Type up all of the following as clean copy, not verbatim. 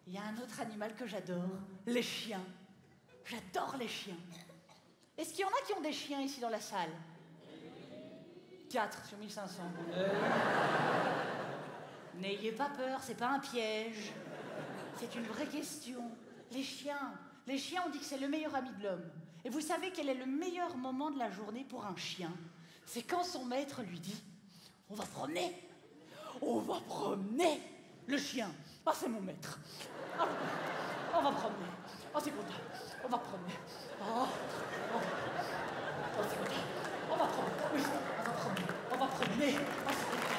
Il y a un autre animal que j'adore, les chiens. J'adore les chiens. Est-ce qu'il y en a qui ont des chiens ici dans la salle? 4 sur 1500. N'ayez pas peur, c'est pas un piège. C'est une vraie question. Les chiens, on dit que c'est le meilleur ami de l'homme. Et vous savez quel est le meilleur moment de la journée pour un chien? C'est quand son maître lui dit « On va promener. On va promener. » Le chien, ah c'est mon maître. Ah, on va promener. Oh c'est content. On va promener. Oh c'est content. On va promener. Oui, on va promener. On va promener. Oh c'est content.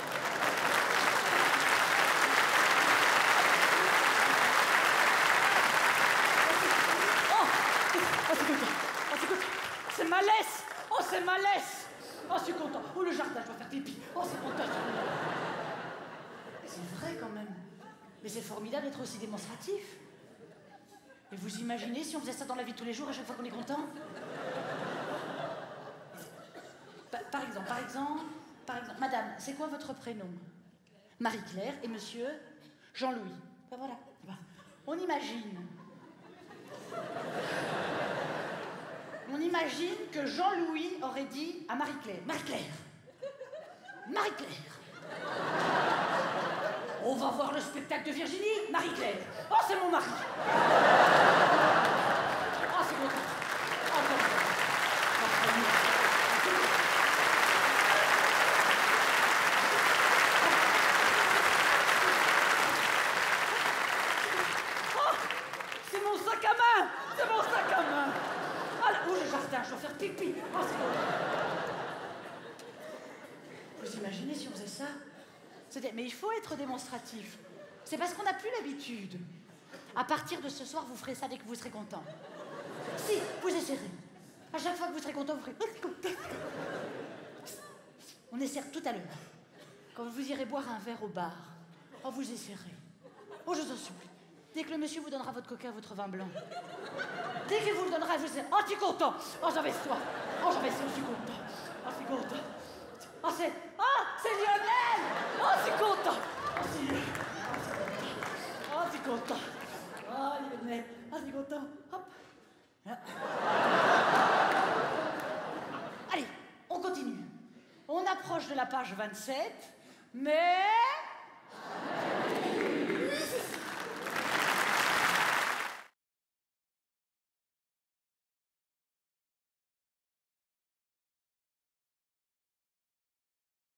Oh c'est content. Oh c'est content. C'est ma laisse. Oh c'est ma laisse. Oh je suis content. Oh le jardin, je dois faire pipi. Oh c'est content. C'est vrai quand même. Mais c'est formidable d'être aussi démonstratif. Et vous imaginez si on faisait ça dans la vie de tous les jours à chaque fois qu'on est content? Par exemple, madame, c'est quoi votre prénom? Marie-Claire et monsieur Jean-Louis. Ben voilà. On imagine que Jean-Louis aurait dit à Marie-Claire, Marie-Claire, on va voir le spectacle de Virginie, Marie-Claire. Oh, c'est mon mari. Oh, c'est content. Oh, c'est mon sac à main. C'est mon sac à main. Ah là, où le jardin, je dois faire pipi. Oh, c'est content. Vous imaginez si on faisait ça? Mais il faut être démonstratif. C'est parce qu'on n'a plus l'habitude. À partir de ce soir, vous ferez ça dès que vous serez content. Si, vous essayerez. À chaque fois que vous serez content, vous ferez... On essaiera tout à l'heure. Quand vous irez boire un verre au bar, oh, vous essayerez. Oh, je vous en supplie. Dès que le monsieur vous donnera votre coca, votre vin blanc. Dès qu'il vous le donnera, vous essayerez. Oh, tu es content. Oh, j'avais soif. Oh, j'avais soif, je suis content. Oh, je suis content. Oh, c'est Lionel! Oh, c'est content! Oh, c'est Lionel! Oh, c'est content! Oh, Lionel! Oh, c'est content! Hop! Allez, on continue. On approche de la page 27, mais...